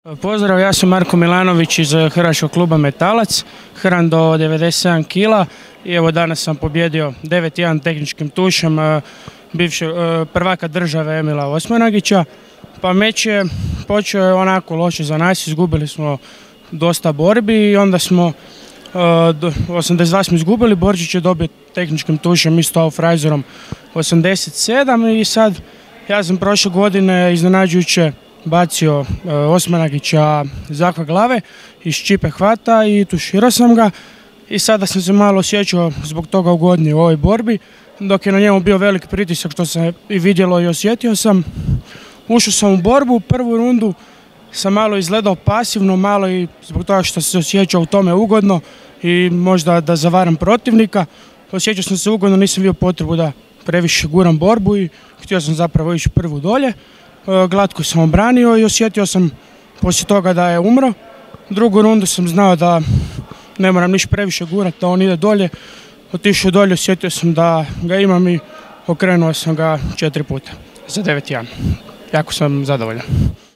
Pozdrav, ja sam Marko Milanović iz Hrvačkog kluba Metalac, hran do 97 kg i evo danas sam pobjedio 9-1 tehničkim tušem prvaka države Emila Osmanagića. Pa meč je počeo onako loše za nas, izgubili smo dosta borbi i onda smo 82 smo izgubili, Borčić je dobio tehničkim tušem isto aufreizerom 87 i sad ja sam prošle godine iznenađujuće bacio Osmanagića zakva glave iz čipe hvata i tuširao sam ga i sada sam se malo osjećao zbog toga ugodnije u ovoj borbi, dok je na njemu bio velik pritisak što se i vidjelo i osjetio sam. Ušao sam u borbu, prvu rundu sam malo izgledao pasivno, malo i zbog toga što se osjećao u tome ugodno i možda da zavaram protivnika. Osjećao sam se ugodno, nisam bio potrebu da previše guram borbu i htio sam zapravo ići prvu dolje. Glatko sam obranio i osjetio sam poslije toga da je umro. Drugu rundu sam znao da ne moram niš previše gurati, da on ide dolje. Otišao dolje, osjetio sam da ga imam i okrenuo sam ga 4 puta za 9-1. Jako sam zadovoljan.